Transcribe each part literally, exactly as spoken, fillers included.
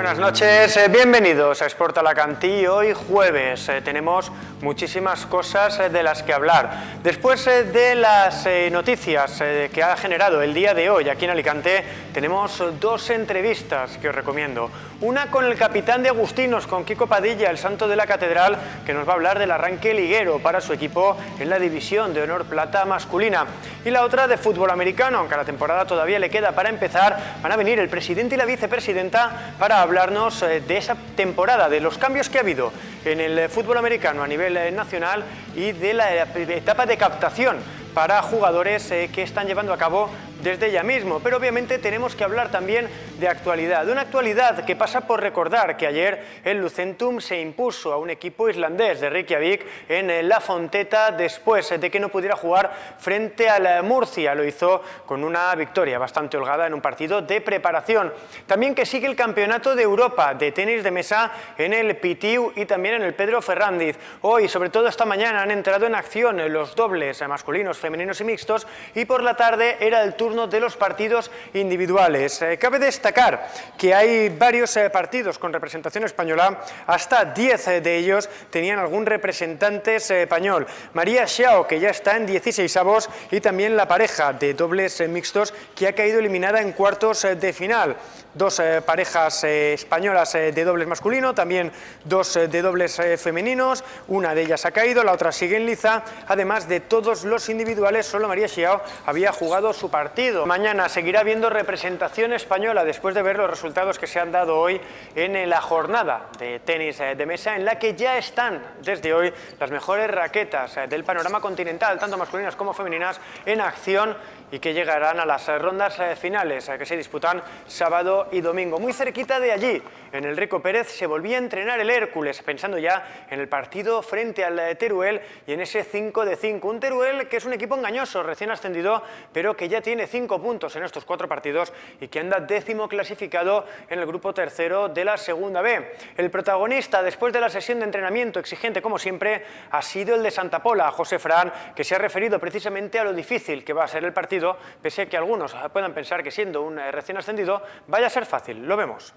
Buenas noches, eh, bienvenidos a Sport Alacantí. Hoy jueves eh, tenemos muchísimas cosas eh, de las que hablar. Después eh, de las eh, noticias eh, que ha generado el día de hoy aquí en Alicante, tenemos dos entrevistas que os recomiendo. Una con el capitán de Agustinos, con Kiko Padilla, el santo de la catedral, que nos va a hablar del arranque liguero para su equipo en la división de honor plata masculina. Y la otra de fútbol americano, aunque a la temporada todavía le queda para empezar. Van a venir el presidente y la vicepresidenta para hablarnos de esa temporada, de los cambios que ha habido en el fútbol americano a nivel nacional y de la etapa de captación para jugadores que están llevando a cabo desde ya mismo. Pero obviamente tenemos que hablar también de actualidad, de una actualidad que pasa por recordar que ayer el Lucentum se impuso a un equipo islandés de Reykjavik en La Fonteta después de que no pudiera jugar frente al Murcia. Lo hizo con una victoria bastante holgada en un partido de preparación. También que sigue el Campeonato de Europa de tenis de mesa en el Pitiu y también en el Pedro Ferrandiz. Hoy, sobre todo esta mañana, han entrado en acción los dobles masculinos, femeninos y mixtos, y por la tarde era el turno de los partidos individuales. Eh, cabe destacar que hay varios eh, partidos con representación española, hasta diez eh, de ellos tenían algún representante eh, español. María Xiao, que ya está en dieciseisavos, y también la pareja de dobles eh, mixtos que ha caído eliminada en cuartos eh, de final. Dos eh, parejas eh, españolas eh, de dobles masculino, también dos eh, de dobles eh, femeninos, una de ellas ha caído, la otra sigue en liza. Además de todos los individuales, solo María Xiao había jugado su partido. Mañana seguirá habiendo representación española después de ver los resultados que se han dado hoy en la jornada de tenis eh, de mesa, en la que ya están desde hoy las mejores raquetas eh, del panorama continental, tanto masculinas como femeninas, en acción, y que llegarán a las rondas finales que se disputan sábado y domingo. Muy cerquita de allí, en el Rico Pérez, se volvía a entrenar el Hércules, pensando ya en el partido frente al Teruel y en ese cinco de cinco. Un Teruel que es un equipo engañoso, recién ascendido, pero que ya tiene cinco puntos en estos cuatro partidos y que anda décimo clasificado en el grupo tercero de la segunda B. El protagonista, después de la sesión de entrenamiento exigente como siempre, ha sido el de Santa Pola, José Fran, que se ha referido precisamente a lo difícil que va a ser el partido, pese a que algunos puedan pensar que siendo un recién ascendido vaya a ser fácil. Lo vemos.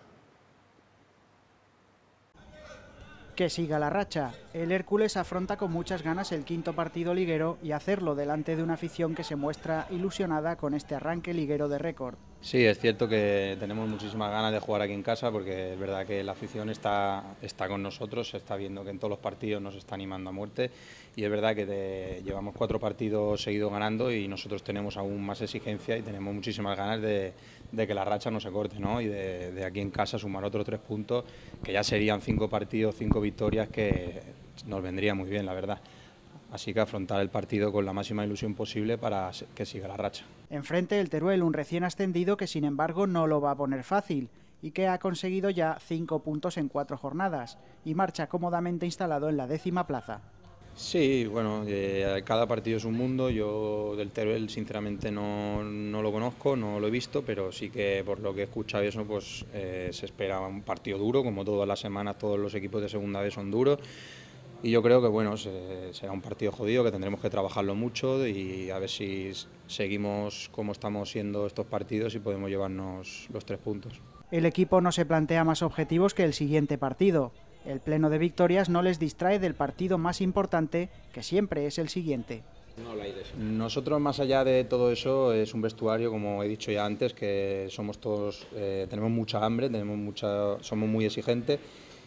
Que siga la racha. El Hércules afronta con muchas ganas el quinto partido liguero y hacerlo delante de una afición que se muestra ilusionada con este arranque liguero de récord. Sí, es cierto que tenemos muchísimas ganas de jugar aquí en casa, porque es verdad que la afición está, está con nosotros, se está viendo que en todos los partidos nos está animando a muerte, y es verdad que de, llevamos cuatro partidos seguidos ganando y nosotros tenemos aún más exigencia y tenemos muchísimas ganas de, de que la racha no se corte, ¿no? Y de, de aquí en casa sumar otros tres puntos, que ya serían cinco partidos, cinco victorias, que nos vendría muy bien, la verdad. Así que afrontar el partido con la máxima ilusión posible para que siga la racha. Enfrente el Teruel, un recién ascendido que sin embargo no lo va a poner fácil y que ha conseguido ya cinco puntos en cuatro jornadas y marcha cómodamente instalado en la décima plaza. Sí, bueno, eh, cada partido es un mundo. Yo del Teruel sinceramente no, no lo conozco, no lo he visto, pero sí que por lo que he escuchado y eso, pues eh, se espera un partido duro, como todas las semanas todos los equipos de segunda B son duros. Y yo creo que bueno, se, será un partido jodido, que tendremos que trabajarlo mucho y a ver si seguimos como estamos siendo estos partidos y podemos llevarnos los tres puntos. El equipo no se plantea más objetivos que el siguiente partido. El pleno de victorias no les distrae del partido más importante, que siempre es el siguiente. Nosotros, más allá de todo eso, es un vestuario, como he dicho ya antes, que somos todos, eh, tenemos mucha hambre, tenemos mucha, somos muy exigentes,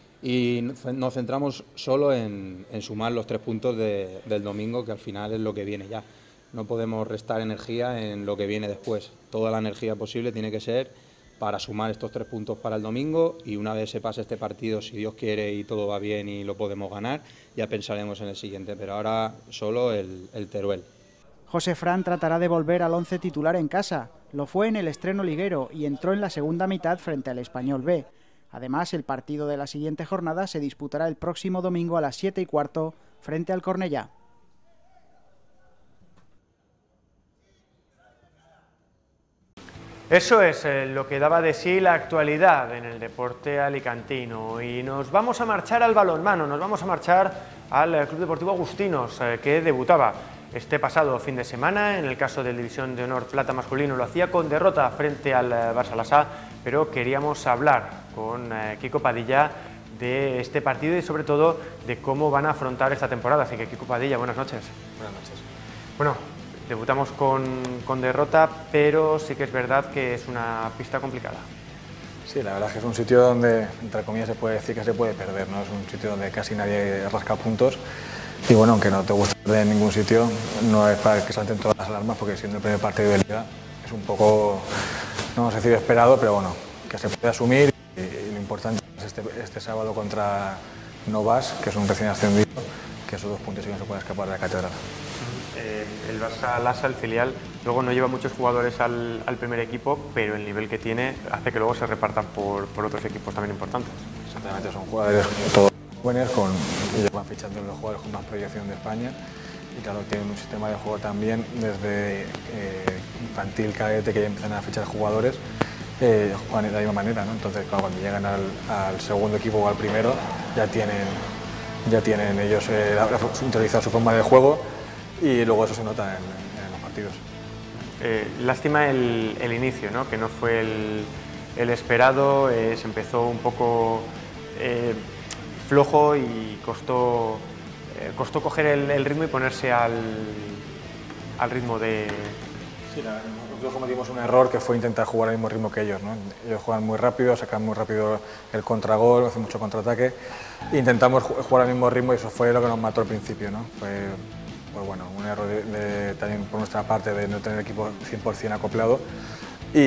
y nos centramos solo en, en sumar los tres puntos de, del domingo, que al final es lo que viene ya. No podemos restar energía en lo que viene después. Toda la energía posible tiene que ser para sumar estos tres puntos para el domingo, y una vez se pase este partido, si Dios quiere y todo va bien y lo podemos ganar, ya pensaremos en el siguiente, pero ahora solo el, el Teruel. José Fran tratará de volver al once titular en casa. Lo fue en el estreno liguero y entró en la segunda mitad frente al Español B. Además, el partido de la siguiente jornada se disputará el próximo domingo a las siete y cuarto frente al Cornellá. Eso es eh, lo que daba de sí la actualidad en el deporte alicantino, y nos vamos a marchar al balonmano, nos vamos a marchar al Club Deportivo Agustinos, eh, que debutaba este pasado fin de semana. En el caso del División de Honor Plata masculino lo hacía con derrota frente al Barça Lassá, pero queríamos hablar con eh, Kiko Padilla de este partido y sobre todo de cómo van a afrontar esta temporada. Así que Kiko Padilla, buenas noches. Buenas noches. Bueno, debutamos con, con derrota, pero sí que es verdad que es una pista complicada. Sí, la verdad es que es un sitio donde, entre comillas, se puede decir que se puede perder, ¿no? Es un sitio donde casi nadie rasca puntos y bueno, aunque no te guste perder en ningún sitio, no es para que salten todas las alarmas, porque siendo el primer partido de Liga es un poco, no vamos a decir esperado, pero bueno, que se puede asumir y, y lo importante es este, este sábado contra Novas, que es un recién ascendido, que esos dos puntos sí que no se pueden escapar de la catedral. Eh, el Barça Lassá, el filial, luego no lleva muchos jugadores al, al primer equipo, pero el nivel que tiene hace que luego se repartan por, por otros equipos también importantes. Exactamente, son jugadores todos jóvenes con, y llevan fichando los jugadores con más proyección de España y claro, tienen un sistema de juego también desde eh, infantil, cadete, que ya empiezan a fichar jugadores, eh, juegan de la misma manera, ¿no? Entonces claro, cuando llegan al, al segundo equipo o al primero ya tienen, ya tienen ellos eh, interiorizado su forma de juego y luego eso se nota en, en los partidos. Eh, lástima el, el inicio, ¿no? Que no fue el, el esperado, eh, se empezó un poco eh, flojo y costó, eh, costó coger el, el ritmo y ponerse al, al ritmo de... Sí, la, nosotros cometimos un error que fue intentar jugar al mismo ritmo que ellos, ¿no? Ellos juegan muy rápido, sacan muy rápido el contragol, hacen mucho contraataque. Intentamos jugar al mismo ritmo y eso fue lo que nos mató al principio, ¿no? Fue, pues bueno, un error de, de, también por nuestra parte de no tener el equipo cien por cien acoplado y,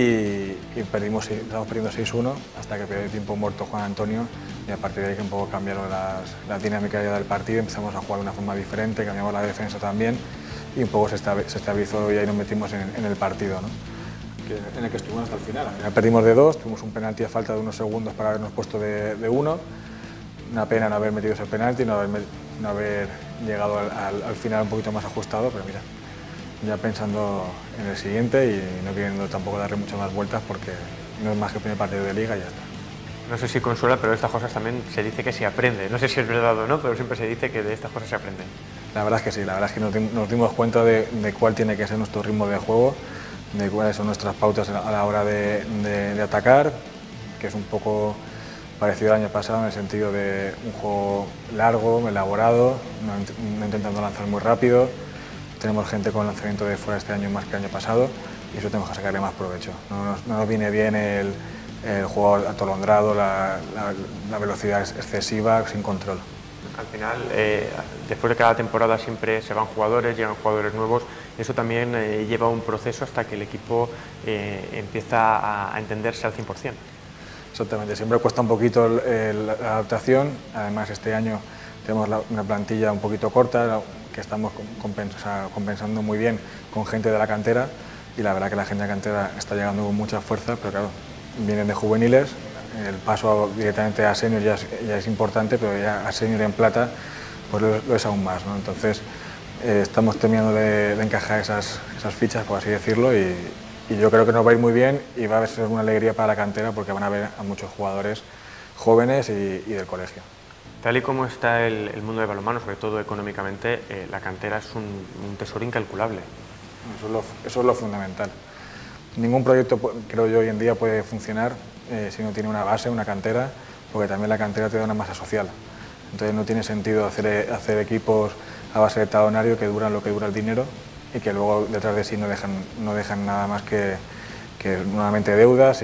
y perdimos, estamos perdiendo seis uno hasta que perdió tiempo muerto Juan Antonio y a partir de ahí que un poco cambiaron las, la dinámica del partido, empezamos a jugar de una forma diferente, cambiamos la defensa también y un poco se estabilizó y ahí nos metimos en, en el partido, ¿no? Que, en el que estuvimos hasta el final. Al final perdimos de dos, tuvimos un penalti a falta de unos segundos para habernos puesto de, de uno, una pena no haber metido ese penalti, no haber, no haber llegado al, al, al final un poquito más ajustado, pero mira, ya pensando en el siguiente y no queriendo tampoco darle muchas más vueltas porque no es más que el primer partido de Liga y ya está. No sé si consuela, pero de estas cosas también se dice que se aprende. No sé si es verdad o no, pero siempre se dice que de estas cosas se aprende. La verdad es que sí, la verdad es que nos, nos dimos cuenta de, de cuál tiene que ser nuestro ritmo de juego, de cuáles son nuestras pautas a la hora de, de, de atacar, que es un poco parecido al año pasado en el sentido de un juego largo, elaborado, no, no intentando lanzar muy rápido. Tenemos gente con lanzamiento de fuera este año más que el año pasado y eso tenemos que sacarle más provecho. No nos, no nos viene bien el, el juego atolondrado, la, la, la velocidad excesiva, sin control. Al final, eh, después de cada temporada siempre se van jugadores, llegan jugadores nuevos y eso también eh, lleva un proceso hasta que el equipo eh, empieza a, a entenderse al cien por cien. Exactamente, siempre cuesta un poquito el, el, la adaptación, además este año tenemos la, una plantilla un poquito corta que estamos compensa, compensando muy bien con gente de la cantera y la verdad que la gente de la cantera está llegando con mucha fuerza, pero claro, vienen de juveniles, el paso directamente a senior ya es, ya es importante, pero ya a senior en plata pues lo, lo es aún más, ¿no? Entonces eh, estamos terminando de, de encajar esas, esas fichas, por así decirlo, y, y yo creo que nos va a ir muy bien y va a ser una alegría para la cantera porque van a ver a muchos jugadores jóvenes y, y del colegio. Tal y como está el, el mundo del balonmano, sobre todo económicamente, eh, la cantera es un, un tesoro incalculable. Eso es, lo, eso es lo fundamental. Ningún proyecto, creo yo, hoy en día puede funcionar eh, si no tiene una base, una cantera, porque también la cantera te da una masa social. Entonces no tiene sentido hacer, hacer equipos a base de talonario que duran lo que dura el dinero y que luego detrás de sí no dejan, no dejan nada más que, que nuevamente deudas y,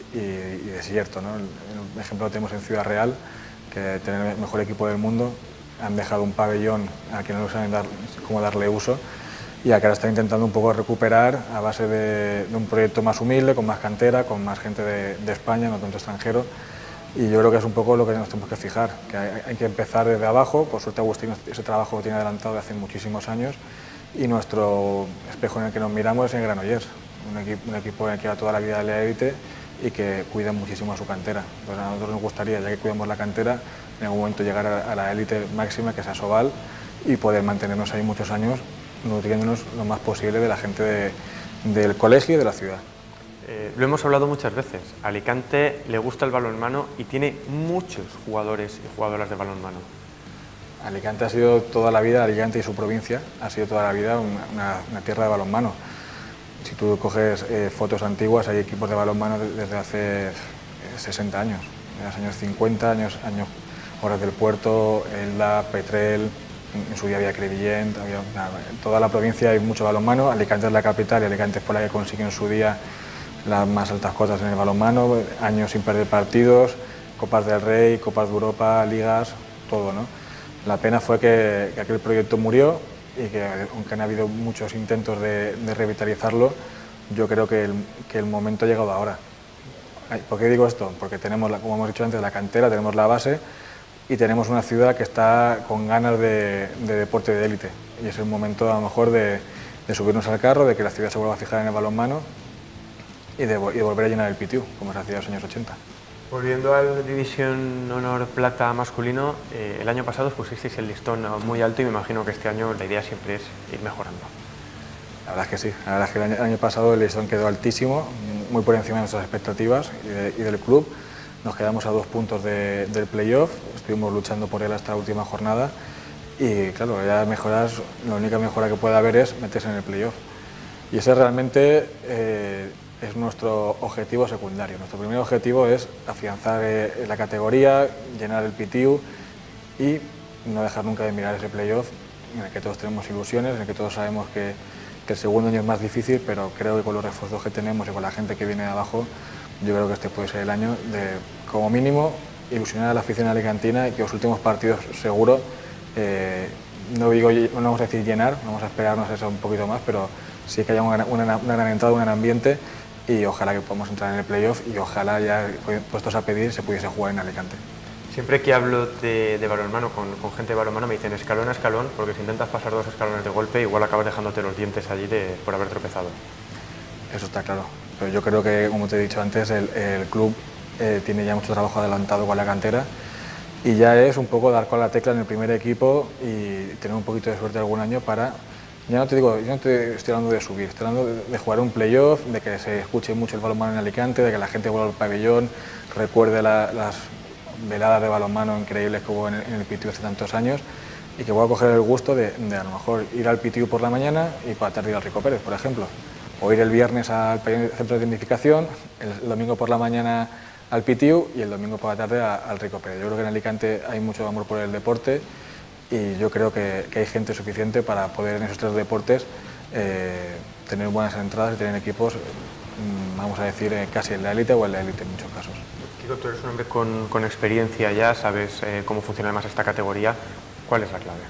y, y desierto, ¿no? El ejemplo lo tenemos en Ciudad Real, que tiene el mejor equipo del mundo, han dejado un pabellón al que no saben dar, cómo darle uso y acá ahora están intentando un poco recuperar a base de, de un proyecto más humilde, con más cantera, con más gente de, de España, no tanto extranjero, y yo creo que es un poco lo que nos tenemos que fijar, que hay, hay que empezar desde abajo. Por suerte Agustín ese trabajo lo tiene adelantado de hace muchísimos años y nuestro espejo en el que nos miramos es en Granollers, un equipo, un equipo en el que va toda la vida de la élite y que cuida muchísimo a su cantera. Entonces a nosotros nos gustaría, ya que cuidamos la cantera, en algún momento llegar a, a la élite máxima, que es Asobal, y poder mantenernos ahí muchos años, nutriéndonos lo más posible de la gente de, del colegio y de la ciudad. Eh, lo hemos hablado muchas veces, a Alicante le gusta el balonmano y tiene muchos jugadores y jugadoras de balonmano. Alicante ha sido toda la vida, Alicante y su provincia, ha sido toda la vida una, una, una tierra de balonmano. Si tú coges eh, fotos antiguas, hay equipos de balonmano desde hace sesenta años, desde los años cincuenta, años, años Horas del Puerto, Elda, Petrel, en su día había Crevillent, había, nada, en toda la provincia hay mucho balonmano. Alicante es la capital y Alicante fue la que consiguió en su día las más altas cotas en el balonmano, años sin perder partidos, Copas del Rey, Copas de Europa, ligas, todo, ¿no? La pena fue que, que aquel proyecto murió y que, aunque han habido muchos intentos de, de revitalizarlo, yo creo que el, que el momento ha llegado ahora. ¿Por qué digo esto? Porque tenemos, como hemos dicho antes, la cantera, tenemos la base y tenemos una ciudad que está con ganas de, de deporte de élite. Y es el momento, a lo mejor, de, de subirnos al carro, de que la ciudad se vuelva a fijar en el balonmano y de, y de volver a llenar el P T U, como se hacía en los años ochenta. Volviendo al División Honor Plata masculino, eh, el año pasado os pusisteis el listón muy alto y me imagino que este año la idea siempre es ir mejorando. La verdad es que sí, la verdad es que el año, el año pasado el listón quedó altísimo, muy por encima de nuestras expectativas y, de, y del club. Nos quedamos a dos puntos de, del playoff, estuvimos luchando por él hasta la última jornada y claro, ya mejoras, la única mejora que puede haber es meterse en el playoff. Y ese realmente eh, es nuestro objetivo secundario. Nuestro primer objetivo es afianzar eh, la categoría, llenar el P T U y no dejar nunca de mirar ese playoff en el que todos tenemos ilusiones, en el que todos sabemos que, que el segundo año es más difícil, pero creo que con los refuerzos que tenemos y con la gente que viene de abajo, yo creo que este puede ser el año de, como mínimo, ilusionar a la afición alicantina y que los últimos partidos, seguro, eh, no, digo, no vamos a decir llenar, vamos a esperarnos eso un poquito más, pero sí que haya una, una, una gran entrada, un gran ambiente y ojalá que podamos entrar en el playoff y ojalá ya puestos a pedir se pudiese jugar en Alicante. Siempre que hablo de, de balonmano con, con gente de balonmano me dicen escalón a escalón, porque si intentas pasar dos escalones de golpe igual acabas dejándote los dientes allí de, por haber tropezado. Eso está claro, pero yo creo que, como te he dicho antes, el, el club eh, tiene ya mucho trabajo adelantado con la cantera y ya es un poco dar con la tecla en el primer equipo y tener un poquito de suerte algún año para, ya no te digo, yo no te estoy hablando de subir, estoy hablando de, de jugar un playoff, de que se escuche mucho el balonmano en Alicante, de que la gente vuelva al pabellón, recuerde la, las veladas de balonmano increíbles que hubo en el, en el P T U hace tantos años y que voy a coger el gusto de, de a lo mejor ir al P T U por la mañana y por la tarde ir al Rico Pérez, por ejemplo. O ir el viernes al centro de tecnificación, el domingo por la mañana al P T U y el domingo por la tarde a, al Rico Pérez. Yo creo que en Alicante hay mucho amor por el deporte y yo creo que, que hay gente suficiente para poder en esos tres deportes eh, tener buenas entradas y tener equipos, mmm, vamos a decir, eh, casi en la élite o en la élite en muchos casos. Kiko, tú eres un hombre con, con experiencia ya, sabes eh, cómo funciona más esta categoría. ¿Cuál es la clave?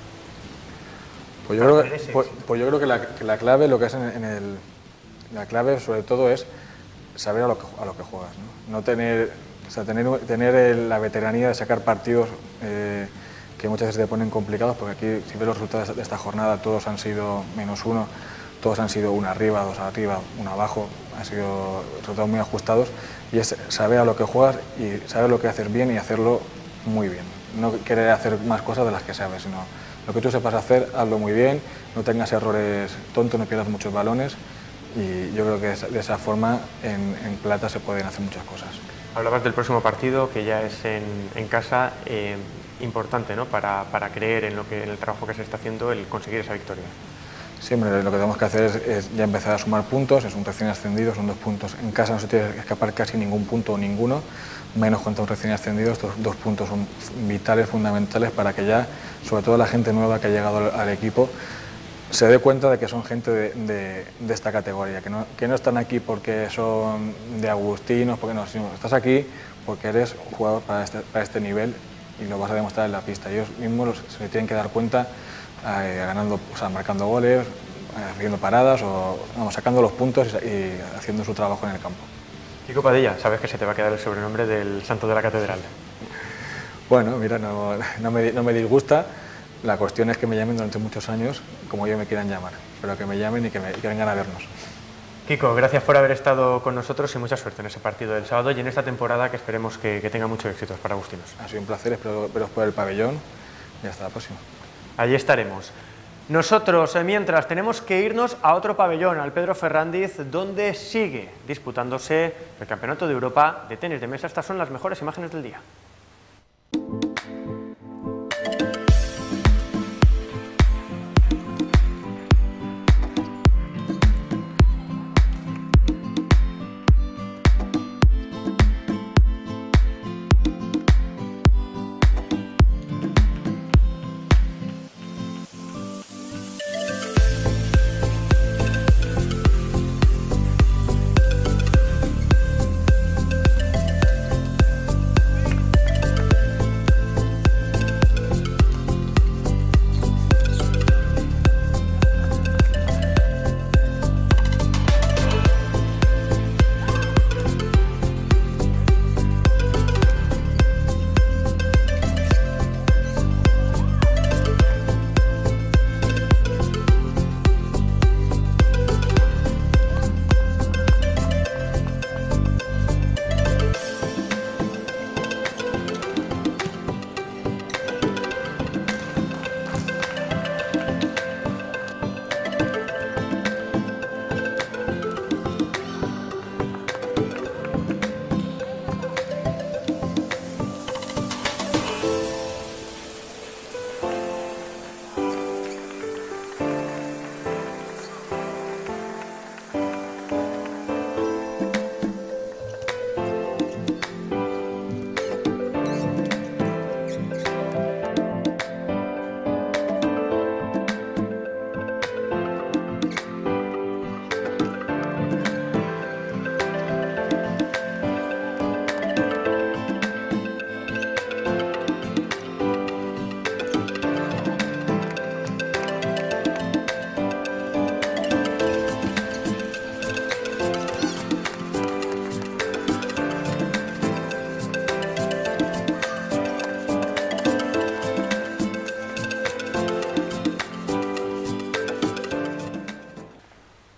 Pues yo, creo que, pues, pues yo creo que la, que la clave, lo que es en, en el, la clave sobre todo es saber a lo que, a lo que juegas, ¿no? No tener, o sea, tener, tener el, la veteranía de sacar partidos eh, que muchas veces te ponen complicados, porque aquí si ves los resultados de esta jornada todos han sido menos uno, todos han sido uno arriba, dos arriba, uno abajo, han sido resultados muy ajustados y es saber a lo que juegas y saber lo que haces bien y hacerlo muy bien, no querer hacer más cosas de las que sabes, sino lo que tú sepas hacer, hazlo muy bien, no tengas errores tontos, no pierdas muchos balones y yo creo que de esa forma en, en plata se pueden hacer muchas cosas. Hablabas del próximo partido, que ya es en, en casa, eh, importante, ¿no? para, para creer en, lo que, en el trabajo que se está haciendo, el conseguir esa victoria. Siempre lo que tenemos que hacer es, es ya empezar a sumar puntos, es un recién ascendido, son dos puntos. En casa no se tiene que escapar casi ningún punto o ninguno, menos contra un recién ascendido. Estos dos puntos son vitales, fundamentales para que ya, sobre todo la gente nueva que ha llegado al, al equipo, se dé cuenta de que son gente de, de, de esta categoría, que no, que no están aquí porque son de agustinos, porque no, sino estás aquí porque eres jugador para este, para este nivel y lo vas a demostrar en la pista. Ellos mismos los, se tienen que dar cuenta eh, ganando, o sea, marcando goles, eh, haciendo paradas o vamos, sacando los puntos y, y haciendo su trabajo en el campo. Kiko Padilla, sabes que se te va a quedar el sobrenombre del Santo de la Catedral. Bueno, mira, no, no, me, no me disgusta. La cuestión es que me llamen durante muchos años como ellos me quieran llamar, pero que me llamen y que, me, y que vengan a vernos. Kiko, gracias por haber estado con nosotros y mucha suerte en ese partido del sábado y en esta temporada que esperemos que, que tenga muchos éxitos para Agustinos. Ha sido un placer, espero veros por el pabellón y hasta la próxima. Allí estaremos. Nosotros, mientras, tenemos que irnos a otro pabellón, al Pedro Ferrándiz, donde sigue disputándose el Campeonato de Europa de tenis de mesa. Estas son las mejores imágenes del día.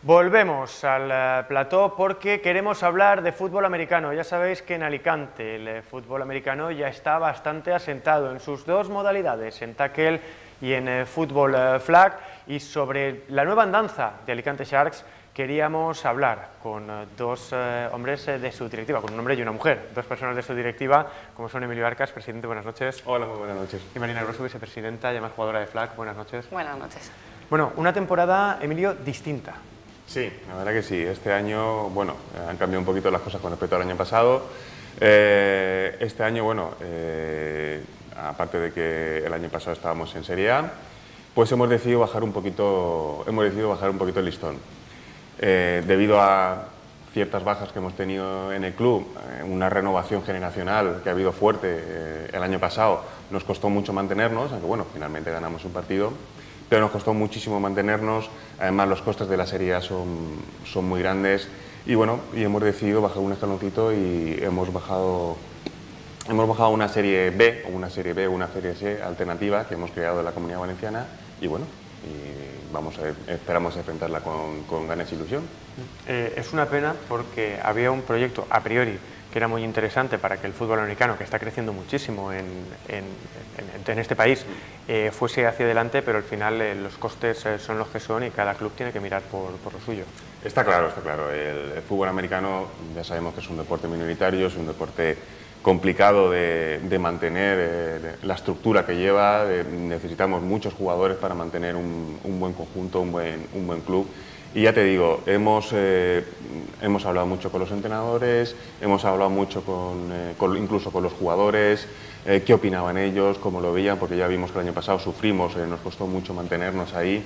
Volvemos al uh, plató porque queremos hablar de fútbol americano. Ya sabéis que en Alicante el eh, fútbol americano ya está bastante asentado en sus dos modalidades, en tackle y en eh, fútbol eh, flag. Y sobre la nueva andanza de Alicante Sharks queríamos hablar con eh, dos eh, hombres eh, de su directiva, con un hombre y una mujer, dos personas de su directiva, como son Emilio Arcas, presidente, buenas noches. Hola, muy buenas noches. Y Marina Grosso, vicepresidenta y además jugadora de flag, buenas noches. Buenas noches. Bueno, una temporada, Emilio, distinta. Sí, la verdad que sí. Este año, bueno, han cambiado un poquito las cosas con respecto al año pasado. Eh, este año, bueno, eh, aparte de que el año pasado estábamos en Serie A, pues hemos decidido bajar un poquito, hemos decidido bajar un poquito el listón. Eh, debido a ciertas bajas que hemos tenido en el club, eh, una renovación generacional que ha habido fuerte eh, el año pasado, nos costó mucho mantenernos, aunque bueno, finalmente ganamos un partido. Pero nos costó muchísimo mantenernos, además los costes de la Serie A son, son muy grandes y bueno, y hemos decidido bajar un escaloncito y hemos bajado, hemos bajado una Serie B, o una Serie B, o una Serie C alternativa que hemos creado en la Comunidad Valenciana y bueno, y vamos a, esperamos enfrentarla con, con ganas e ilusión. Eh, es una pena porque había un proyecto a priori que era muy interesante para que el fútbol americano, que está creciendo muchísimo en, en, en, en este país, eh, fuese hacia adelante, pero al final eh, los costes eh, son los que son y cada club tiene que mirar por, por lo suyo. Está claro, está claro. El, el fútbol americano ya sabemos que es un deporte minoritario, es un deporte complicado de, de mantener, eh, de, la estructura que lleva, de, necesitamos muchos jugadores para mantener un, un buen conjunto, un buen, un buen club. Y ya te digo, hemos, eh, hemos hablado mucho con los entrenadores, hemos hablado mucho con, eh, con incluso con los jugadores, eh, qué opinaban ellos, cómo lo veían, porque ya vimos que el año pasado sufrimos, eh, nos costó mucho mantenernos ahí.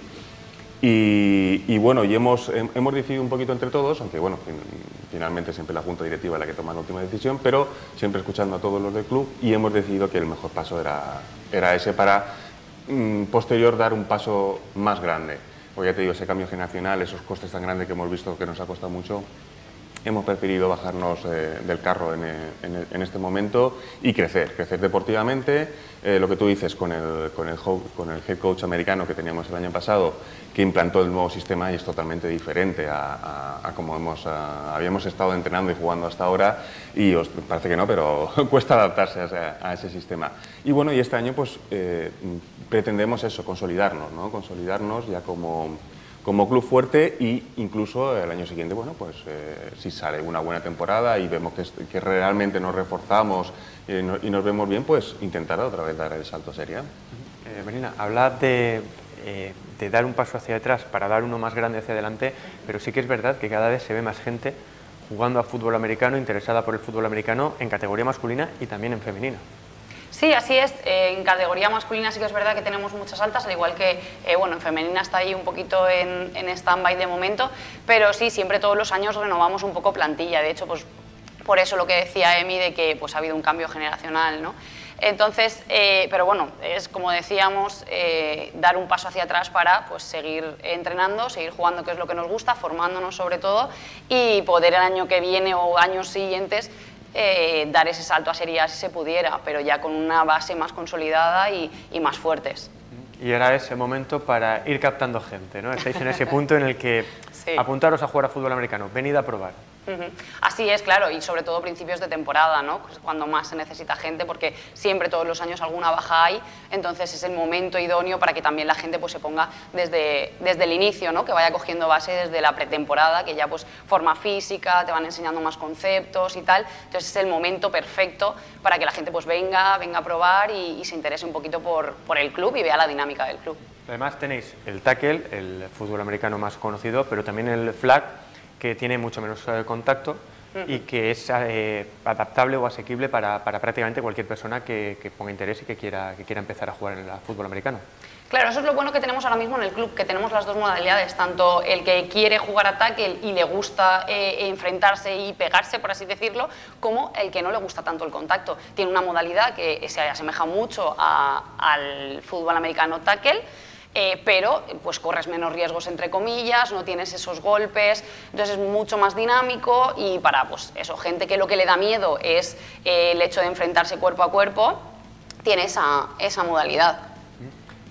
Y, y bueno, y hemos, hemos decidido un poquito entre todos, aunque bueno, fin, finalmente siempre la junta directiva es la que toma la última decisión, pero siempre escuchando a todos los del club, y hemos decidido que el mejor paso era, era ese para mm, posterior dar un paso más grande. Porque ya te digo, ese cambio generacional, esos costes tan grandes que hemos visto que nos ha costado mucho, hemos preferido bajarnos eh, del carro en, en, en este momento y crecer, crecer deportivamente. Eh, lo que tú dices con el, con, el, con el head coach americano que teníamos el año pasado, que implantó el nuevo sistema y es totalmente diferente a, a, a como hemos, a, habíamos estado entrenando y jugando hasta ahora, y os parece que no, pero cuesta adaptarse a ese, a ese sistema. Y bueno, y este año pues eh, pretendemos eso, consolidarnos, ¿no? Consolidarnos ya como... como club fuerte e incluso el año siguiente, bueno, pues eh, si sale una buena temporada y vemos que, que realmente nos reforzamos eh, no, y nos vemos bien, pues intentar otra vez dar el salto a Serie A. Eh, Marina, habla de, eh, de dar un paso hacia atrás para dar uno más grande hacia adelante, pero sí que es verdad que cada vez se ve más gente jugando a fútbol americano, interesada por el fútbol americano en categoría masculina y también en femenina. Sí, así es. Eh, en categoría masculina sí que es verdad que tenemos muchas altas, al igual que eh, bueno, en femenina está ahí un poquito en, en stand-by de momento, pero sí, siempre todos los años renovamos un poco plantilla. De hecho, pues por eso lo que decía Emi de que pues, ha habido un cambio generacional, ¿no? Entonces, eh, pero bueno, es como decíamos, eh, dar un paso hacia atrás para pues, seguir entrenando, seguir jugando, que es lo que nos gusta, formándonos sobre todo, y poder el año que viene o años siguientes Eh, dar ese salto a Serie A si se pudiera, pero ya con una base más consolidada y, y más fuertes. Y ahora es el momento para ir captando gente, ¿no? Estáis en ese punto en el que sí. Apuntaros a jugar a fútbol americano, venid a probar. Uh-huh. Así es, claro, y sobre todo principios de temporada, ¿no? Pues cuando más se necesita gente, porque siempre todos los años alguna baja hay, entonces es el momento idóneo para que también la gente pues, se ponga desde, desde el inicio, ¿no? Que vaya cogiendo base desde la pretemporada, que ya pues forma física, te van enseñando más conceptos y tal, entonces es el momento perfecto para que la gente pues venga, venga a probar y, y se interese un poquito por, por el club y vea la dinámica del club. Además tenéis el tackle, el fútbol americano más conocido, pero también el flag, que tiene mucho menos eh, contacto uh-huh. y que es eh, adaptable o asequible para, para prácticamente cualquier persona que, que ponga interés y que quiera, que quiera empezar a jugar en el fútbol americano. Claro, eso es lo bueno que tenemos ahora mismo en el club, que tenemos las dos modalidades, tanto el que quiere jugar a tackle y le gusta eh, enfrentarse y pegarse, por así decirlo, como el que no le gusta tanto el contacto. Tiene una modalidad que se asemeja mucho a, al fútbol americano tackle, Eh, pero pues corres menos riesgos entre comillas, no tienes esos golpes, entonces es mucho más dinámico y para pues eso, gente que lo que le da miedo es eh, el hecho de enfrentarse cuerpo a cuerpo, tiene esa, esa modalidad.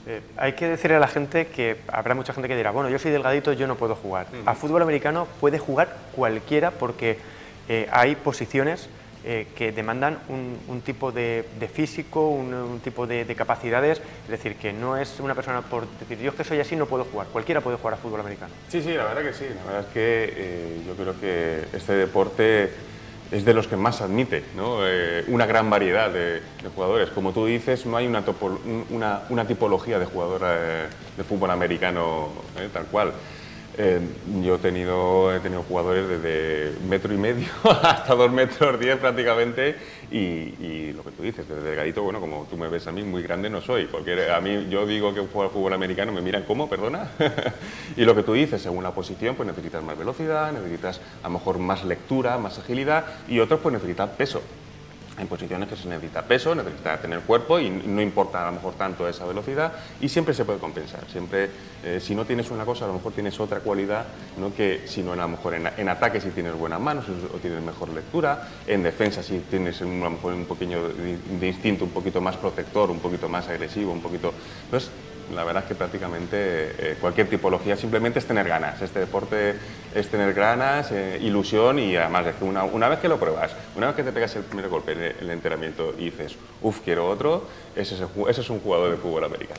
Eh, hay que decirle a la gente que habrá mucha gente que dirá, bueno, yo soy delgadito, yo no puedo jugar. Uh-huh. A fútbol americano puede jugar cualquiera porque eh, hay posiciones eh, que demandan un, un tipo de, de físico, un, un tipo de, de capacidades, es decir, que no es una persona por decir, yo es que soy así, no puedo jugar. Cualquiera puede jugar a fútbol americano. Sí, sí, la verdad que sí. La verdad es que eh, yo creo que este deporte es de los que más admite, ¿no? eh, una gran variedad de, de jugadores. Como tú dices, no hay una, topo, una, una tipología de jugador eh, de fútbol americano eh, tal cual. Eh, yo he tenido, he tenido jugadores desde metro y medio hasta dos metros diez prácticamente y, y lo que tú dices, desde delgadito, bueno, como tú me ves a mí, muy grande no soy, porque a mí yo digo que juego al fútbol americano, me miran como, perdona, y lo que tú dices, según la posición, pues necesitas más velocidad, necesitas a lo mejor más lectura, más agilidad y otros pues necesitan peso. Hay posiciones que se necesita peso, necesita tener cuerpo y no importa a lo mejor tanto esa velocidad y siempre se puede compensar. Siempre, eh, si no tienes una cosa, a lo mejor tienes otra cualidad, ¿no? Que si no, a lo mejor en, en ataque si tienes buenas manos o tienes mejor lectura, en defensa si tienes un, a lo mejor un pequeño de, de instinto un poquito más protector, un poquito más agresivo, un poquito... Entonces, la verdad es que prácticamente eh, cualquier tipología simplemente es tener ganas. Este deporte es tener ganas, eh, ilusión y además es que una, una vez que lo pruebas, una vez que te pegas el primer golpe en el, el entrenamiento y dices, uff, quiero otro, ese es, el, ese es un jugador de fútbol americano.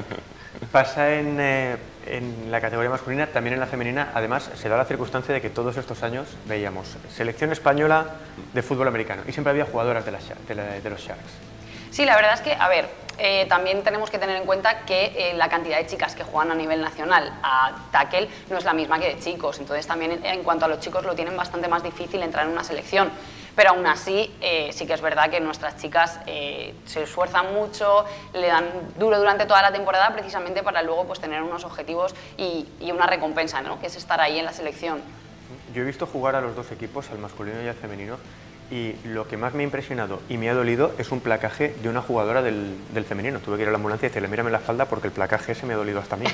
Pasa en, eh, en la categoría masculina, también en la femenina. Además, se da la circunstancia de que todos estos años veíamos selección española de fútbol americano y siempre había jugadoras de, la, de, la, de los Sharks. Sí, la verdad es que, a ver, eh, también tenemos que tener en cuenta que eh, la cantidad de chicas que juegan a nivel nacional a tackle no es la misma que de chicos, entonces también en, en cuanto a los chicos lo tienen bastante más difícil entrar en una selección, pero aún así eh, sí que es verdad que nuestras chicas eh, se esfuerzan mucho, le dan duro durante toda la temporada precisamente para luego pues tener unos objetivos y, y una recompensa, ¿no? Que es estar ahí en la selección. Yo he visto jugar a los dos equipos, al masculino y al femenino, y lo que más me ha impresionado y me ha dolido es un placaje de una jugadora del, del femenino. Tuve que ir a la ambulancia y decirle, mírame la espalda porque el placaje ese me ha dolido hasta a mí.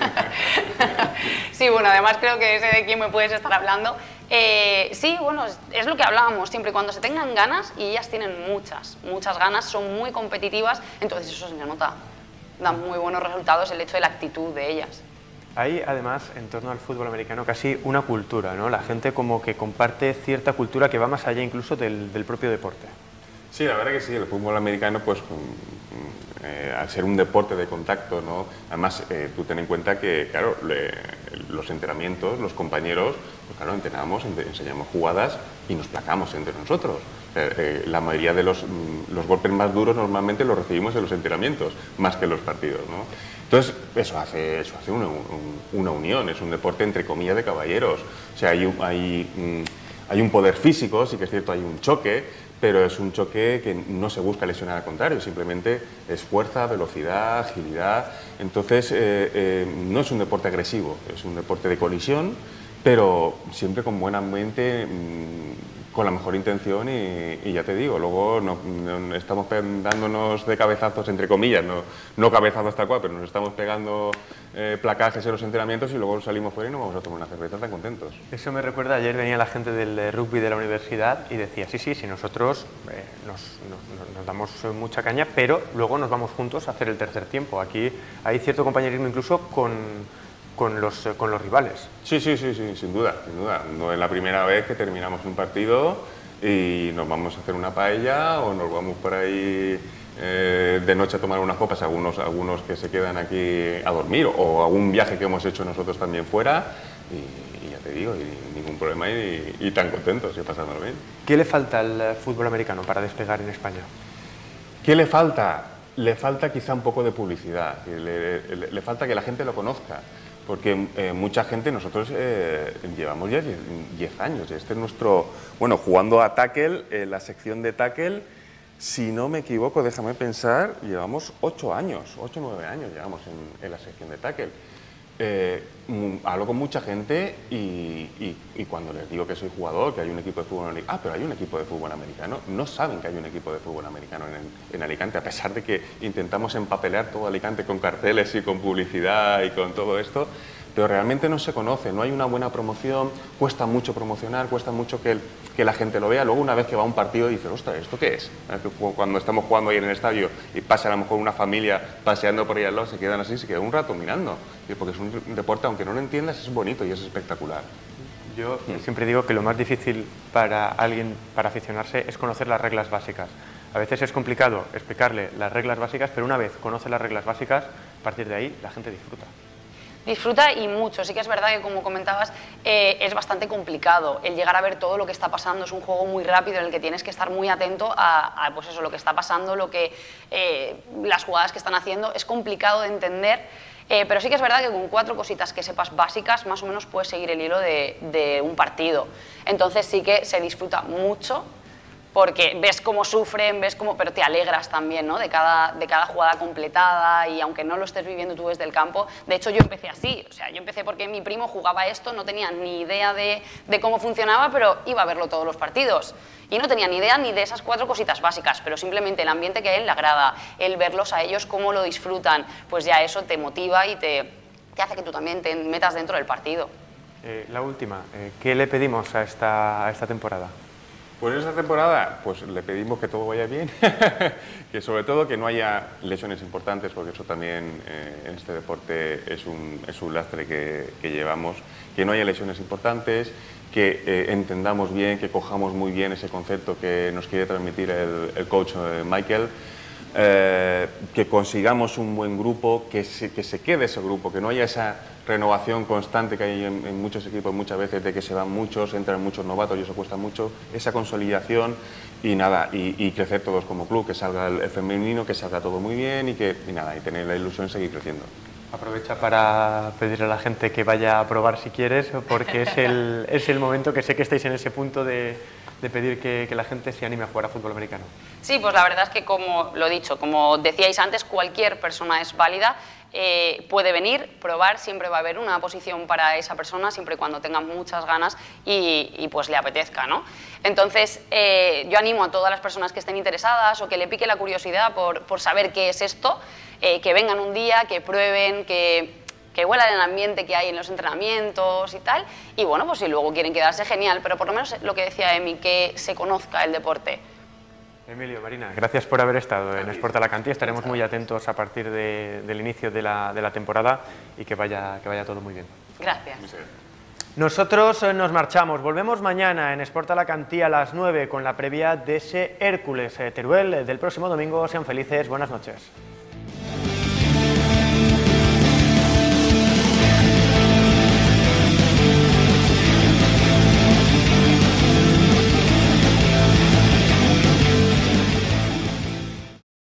Sí, bueno, además creo que sé de quién me puedes estar hablando. Eh, sí, bueno, es, es lo que hablábamos, siempre y cuando se tengan ganas, y ellas tienen muchas, muchas ganas, son muy competitivas, entonces eso se nota, dan muy buenos resultados el hecho de la actitud de ellas. Hay, además, en torno al fútbol americano casi una cultura, ¿no? La gente como que comparte cierta cultura que va más allá incluso del, del propio deporte. Sí, la verdad que sí, el fútbol americano, pues, eh, al ser un deporte de contacto, ¿no? Además, eh, tú ten en cuenta que, claro, le, los entrenamientos, los compañeros, pues claro, entrenamos, enseñamos jugadas y nos placamos entre nosotros. Eh, eh, la mayoría de los, los golpes más duros normalmente los recibimos en los entrenamientos, más que en los partidos, ¿no? Entonces, eso hace, eso hace una, una unión, es un deporte entre comillas de caballeros. O sea, hay un, hay, hay un poder físico, sí que es cierto, hay un choque, pero es un choque que no se busca lesionar, al contrario, simplemente es fuerza, velocidad, agilidad. Entonces, eh, eh, no es un deporte agresivo, es un deporte de colisión, pero siempre con buen ambiente, mmm, con la mejor intención y, y ya te digo, luego no, no, estamos dándonos de cabezazos, entre comillas, no, no cabezazos tal cual, pero nos estamos pegando eh, placajes en los entrenamientos y luego salimos fuera y nos vamos a tomar una cerveza tan contentos. Eso me recuerda, ayer venía la gente del rugby de la universidad y decía, sí, sí, sí, nosotros eh, nos, nos, nos damos mucha caña, pero luego nos vamos juntos a hacer el tercer tiempo. Aquí hay cierto compañerismo incluso con... Con los, con los rivales. Sí, sí, sí, sí, sin duda, sin duda. No es la primera vez que terminamos un partido y nos vamos a hacer una paella o nos vamos por ahí eh, de noche a tomar unas copas, algunos, algunos que se quedan aquí a dormir o algún viaje que hemos hecho nosotros también fuera y, y ya te digo, y ningún problema y, y tan contentos y pasándolo bien. ¿Qué le falta al fútbol americano para despegar en España? ¿Qué le falta? Le falta quizá un poco de publicidad, le, le, le falta que la gente lo conozca. Porque eh, mucha gente, nosotros eh, llevamos ya diez años, este es nuestro, bueno, jugando a tackle, eh, la sección de tackle, si no me equivoco, déjame pensar, llevamos ocho años, ocho o nueve años llevamos en, en la sección de tackle. Eh, hablo con mucha gente y, y, y cuando les digo que soy jugador, que hay un equipo de fútbol americano, ah, pero hay un equipo de fútbol americano, no saben que hay un equipo de fútbol americano en, en Alicante, a pesar de que intentamos empapelear todo Alicante con carteles y con publicidad y con todo esto, pero realmente no se conoce, no hay una buena promoción, cuesta mucho promocionar, cuesta mucho que, el, que la gente lo vea. Luego una vez que va a un partido dice, ostras, ¿esto qué es? Cuando estamos jugando ahí en el estadio y pasa a lo mejor una familia paseando por ahí al lado, se quedan así, se quedan un rato mirando, porque es un deporte, aunque no lo entiendas, es bonito y es espectacular. Yo siempre digo que lo más difícil para alguien, para aficionarse, es conocer las reglas básicas. A veces es complicado explicarle las reglas básicas, pero una vez conoce las reglas básicas, a partir de ahí la gente disfruta. Disfruta y mucho. Sí que es verdad que, como comentabas, eh, es bastante complicado el llegar a ver todo lo que está pasando. Es un juego muy rápido en el que tienes que estar muy atento a, a pues eso, lo que está pasando, lo que, eh, las jugadas que están haciendo. Es complicado de entender, eh, pero sí que es verdad que con cuatro cositas que sepas básicas, más o menos puedes seguir el hilo de, de un partido. Entonces sí que se disfruta mucho, porque ves cómo sufren, ves cómo, pero te alegras también, ¿no? de, cada, de cada jugada completada, y aunque no lo estés viviendo tú desde el campo. De hecho, yo empecé así, o sea, yo empecé porque mi primo jugaba esto, no tenía ni idea de, de cómo funcionaba, pero iba a verlo todos los partidos. Y no tenía ni idea ni de esas cuatro cositas básicas, pero simplemente el ambiente que a él le agrada, el verlos a ellos cómo lo disfrutan, pues ya eso te motiva y te, te hace que tú también te metas dentro del partido. Eh, la última, eh, ¿qué le pedimos a esta, a esta temporada? Pues esta temporada pues le pedimos que todo vaya bien, que sobre todo que no haya lesiones importantes, porque eso también eh, en este deporte es un, es un lastre que, que llevamos, que no haya lesiones importantes, que eh, entendamos bien, que cojamos muy bien ese concepto que nos quiere transmitir el, el coach eh, Michael, eh, que consigamos un buen grupo, que se, que se quede ese grupo, que no haya esa renovación constante que hay en, en muchos equipos muchas veces, de que se van muchos, entran muchos novatos y eso cuesta mucho, esa consolidación y nada, y, y crecer todos como club, que salga el, el femenino, que salga todo muy bien y que y nada, y tener la ilusión de seguir creciendo. Aprovecha para pedirle a la gente que vaya a probar si quieres, porque es el, es el momento que sé que estáis en ese punto de, de pedir que, que la gente se anime a jugar a fútbol americano. Sí, pues la verdad es que, como lo he dicho, como decíais antes, cualquier persona es válida. Eh, puede venir, probar, siempre va a haber una posición para esa persona, siempre y cuando tenga muchas ganas y, y pues le apetezca, ¿no? Entonces, eh, yo animo a todas las personas que estén interesadas o que le pique la curiosidad por, por saber qué es esto, eh, que vengan un día, que prueben, que, que huelan el ambiente que hay en los entrenamientos y tal, y bueno, pues si luego quieren quedarse, genial, pero por lo menos lo que decía Emi, que se conozca el deporte. Emilio, Marina, gracias por haber estado en Sport Alacantí. Estaremos muy atentos a partir de, del inicio de la, de la temporada y que vaya, que vaya todo muy bien. Gracias. Nosotros nos marchamos. Volvemos mañana en Sport Alacantí a las nueve con la previa de ese Hércules Teruel del próximo domingo. Sean felices. Buenas noches.